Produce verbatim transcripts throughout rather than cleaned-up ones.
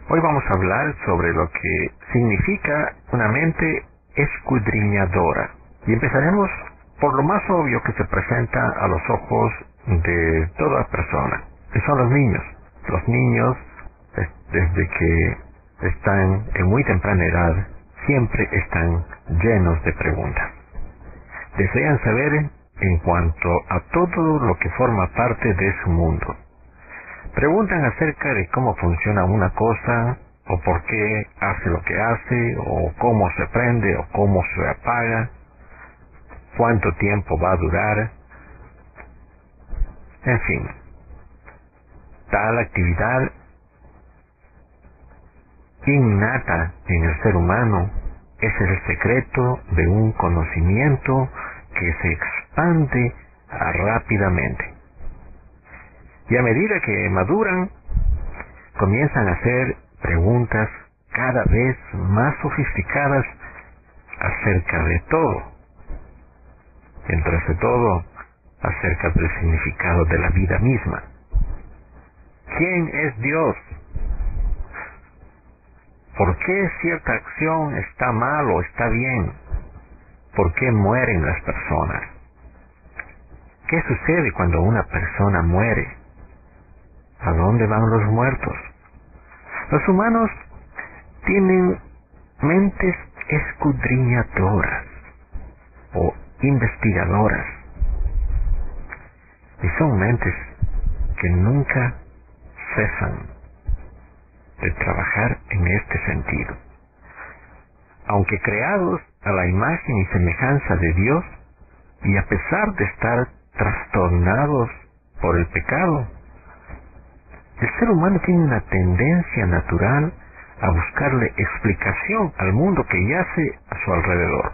Hoy vamos a hablar sobre lo que significa una mente escudriñadora. Y empezaremos por lo más obvio que se presenta a los ojos de toda persona, que son los niños. Los niños, desde que están en muy temprana edad, siempre están llenos de preguntas. Desean saber en cuanto a todo lo que forma parte de su mundo. Preguntan acerca de cómo funciona una cosa, o por qué hace lo que hace, o cómo se prende, o cómo se apaga, cuánto tiempo va a durar. En fin, tal actividad innata en el ser humano es el secreto de un conocimiento que se expande rápidamente. Y a medida que maduran, comienzan a hacer preguntas cada vez más sofisticadas acerca de todo. Entre todo, acerca del significado de la vida misma. ¿Quién es Dios? ¿Por qué cierta acción está mal o está bien? ¿Por qué mueren las personas? ¿Qué sucede cuando una persona muere? ¿A dónde van los muertos? Los humanos tienen mentes escudriñadoras o investigadoras. Y son mentes que nunca cesan de trabajar en este sentido. Aunque creados a la imagen y semejanza de Dios, y a pesar de estar trastornados por el pecado, el ser humano tiene una tendencia natural a buscarle explicación al mundo que yace a su alrededor.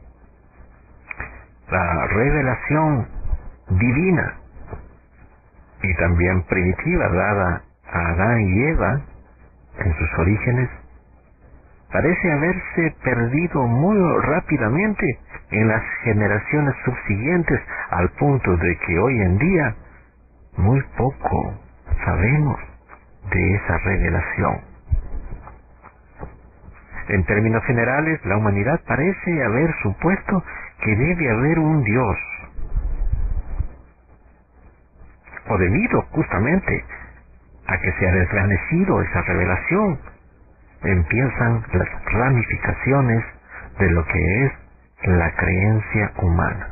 La revelación divina y también primitiva dada a Adán y Eva en sus orígenes parece haberse perdido muy rápidamente en las generaciones subsiguientes, al punto de que hoy en día muy poco sabemos de esa revelación. En términos generales, la humanidad parece haber supuesto que debe haber un Dios, o debido justamente a que se ha desvanecido esa revelación, empiezan las ramificaciones de lo que es la creencia humana.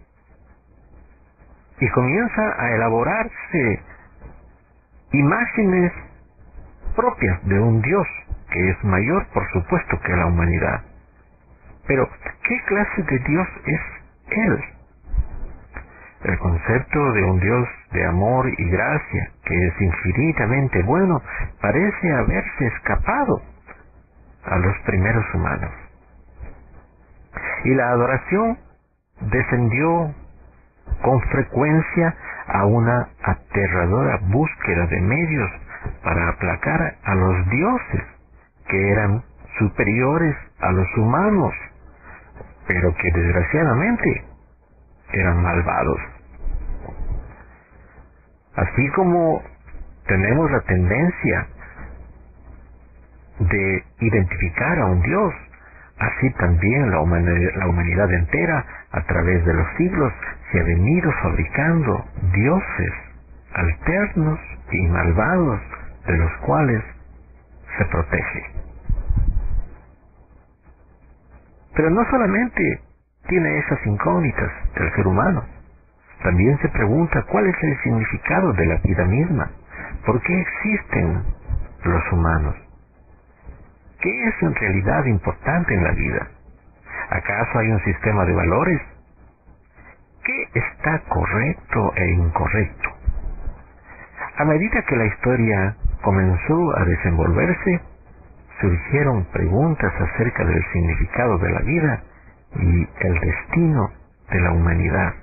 Y comienza a elaborarse imágenes propias de un Dios que es mayor, por supuesto, que la humanidad. Pero, ¿qué clase de Dios es Él? El concepto de un Dios de amor y gracia, que es infinitamente bueno, parece haberse escapado a los primeros humanos. Y la adoración descendió con frecuencia a una aterradora búsqueda de medios para aplacar a los dioses que eran superiores a los humanos, pero que desgraciadamente eran malvados. Así como tenemos la tendencia de identificar a un Dios, así también la humanidad, la humanidad entera, a través de los siglos, se ha venido fabricando dioses alternos y malvados, de los cuales se protege. Pero no solamente tiene esas incógnitas del ser humano, también se pregunta cuál es el significado de la vida misma. ¿Por qué existen los humanos? ¿Qué es en realidad importante en la vida? ¿Acaso hay un sistema de valores? ¿Qué está correcto e incorrecto? A medida que la historia comenzó a desenvolverse, surgieron preguntas acerca del significado de la vida y el destino de la humanidad.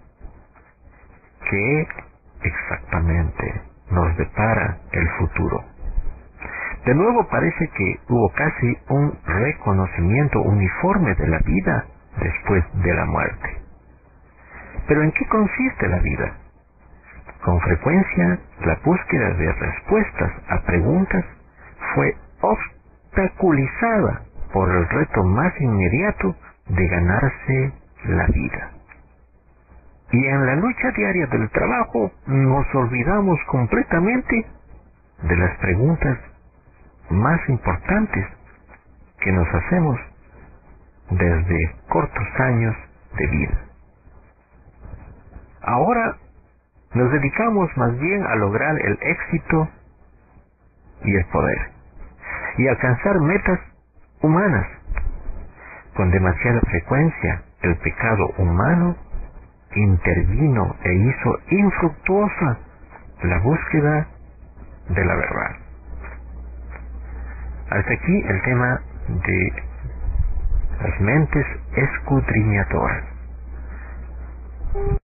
¿Qué exactamente nos depara el futuro? De nuevo parece que hubo casi un reconocimiento uniforme de la vida después de la muerte. ¿Pero en qué consiste la vida? Con frecuencia, la búsqueda de respuestas a preguntas fue obstaculizada por el reto más inmediato de ganarse la vida. Y en la lucha diaria del trabajo nos olvidamos completamente de las preguntas más importantes que nos hacemos desde cortos años de vida. Ahora nos dedicamos más bien a lograr el éxito y el poder y alcanzar metas humanas. Con demasiada frecuencia el pecado humano intervino e hizo infructuosa la búsqueda de la verdad. Hasta aquí el tema de las mentes escudriñadoras.